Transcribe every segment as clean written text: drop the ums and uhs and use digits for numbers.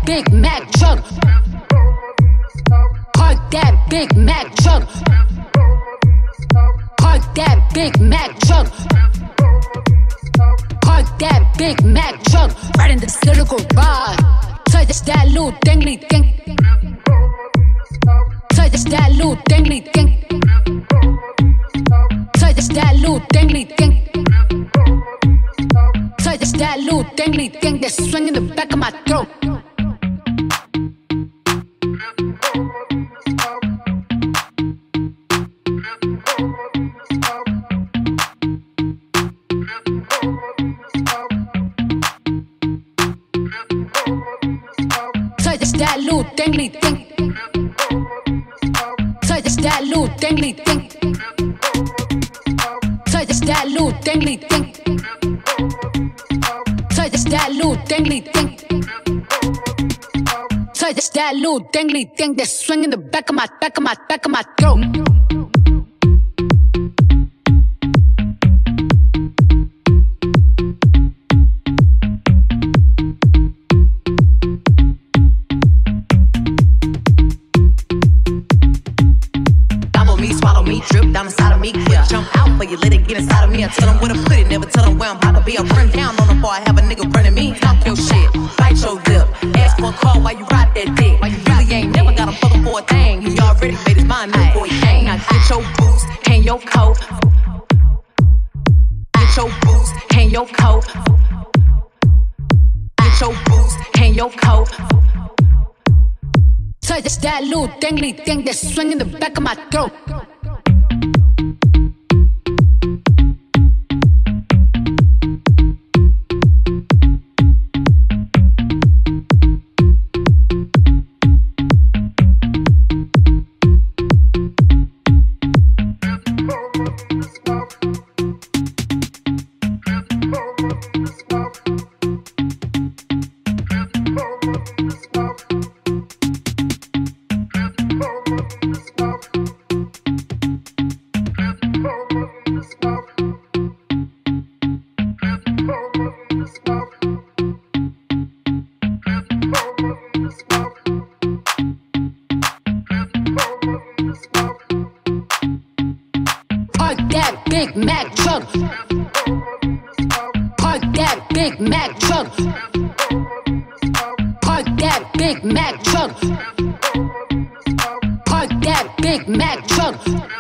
Big Mac truck. Park that Big Mac truck. Park that Big Mac truck. Park that Big Mac truck. Right in this little garage. Touch that little dingly ding. Touch that little dingly ding. Touch that little dingly ding. Touch that little dingly ding that's swinging the back of my throat. Touch that little dingly ding. Touch that little dingly ding. Touch that little dingly ding. Touch that little dingly ding. Touch that little dingly ding that's swinging the back of my throat. Drip down inside of me, yeah. Jump out for you, let it get inside of me. I tell them where to put it, never tell them where I'm about to be. I run down on them before I have a nigga running me. Talk your shit, bite your lip. Ask for a call while you ride that dick. Why you really ain't never got him fucking for a thing. He already made his mind up before he came. Now get your boots, hang your coat. Get your boots, hang your coat. Get your boots, hang your coat. Touch that little dingly ding that's swinging the back of my throat. Big Mac truck. Park that Big Mac truck. Park that Big Mac truck. Park that Big Mac truck.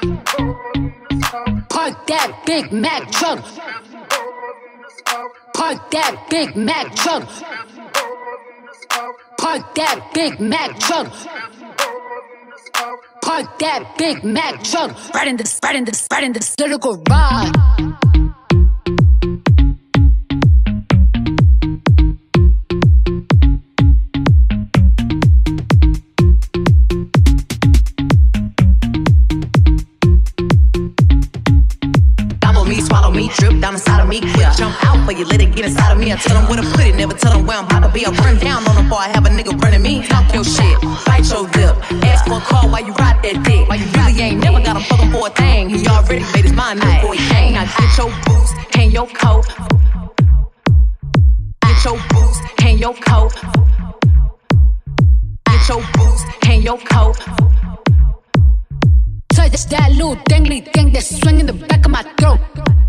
Park that Big Mac truck. Park that Big Mac truck. Park that Big Mac truck. Park that Big Mac truck right in this little garage. Gobble me, swallow me, drip down inside of me, yeah. Jump out for you, let it get inside of me. I tell them where to put it, never tell them where I'm about to be. I run down on them before I have a nigga running me. Talk your shit, bite your lip. Ask for a call while you ride that dick. Why you really ain't never got him fucking for a thing. He already made his mind up before he came. Now get your boots, hang your coat. Get your boots, hang your coat. Get your boots, hang your coat. Touch that little dingly ding that's swinging the back of my throat.